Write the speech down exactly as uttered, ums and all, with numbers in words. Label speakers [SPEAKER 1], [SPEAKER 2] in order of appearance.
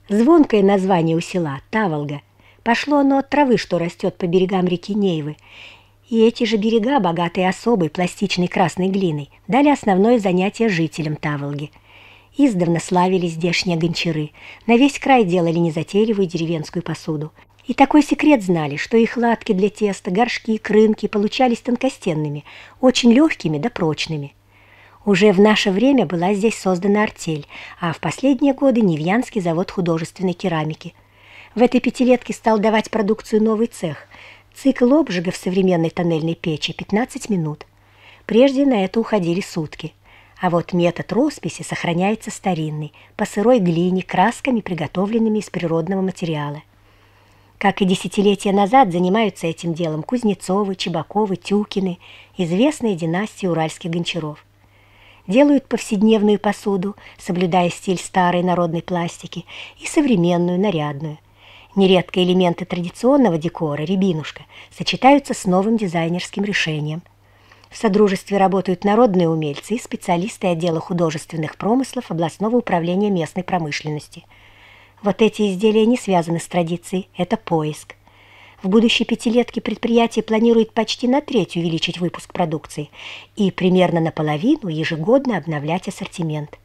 [SPEAKER 1] Звонкое название у села – Таволга. Пошло оно от травы, что растет по берегам реки Нейвы. И эти же берега, богатые особой пластичной красной глиной, дали основное занятие жителям Таволги. Издавна славились здешние гончары, на весь край делали незатейливую деревенскую посуду. И такой секрет знали, что их латки для теста, горшки, крынки получались тонкостенными, очень легкими да прочными. Уже в наше время была здесь создана артель, а в последние годы Невьянский завод художественной керамики. В этой пятилетке стал давать продукцию новый цех. Цикл обжига в современной тоннельной печи – пятнадцать минут. Прежде на это уходили сутки. А вот метод росписи сохраняется старинный, по сырой глине, красками, приготовленными из природного материала. Как и десятилетия назад занимаются этим делом Кузнецовы, Чебаковы, Тюкины, известные династии уральских гончаров. Делают повседневную посуду, соблюдая стиль старой народной пластики, и современную, нарядную. Нередко элементы традиционного декора, рябинушка, сочетаются с новым дизайнерским решением. В содружестве работают народные умельцы и специалисты отдела художественных промыслов областного управления местной промышленности. Вот эти изделия не связаны с традицией, это поиск. В будущей пятилетке предприятие планирует почти на треть увеличить выпуск продукции и примерно наполовину ежегодно обновлять ассортимент.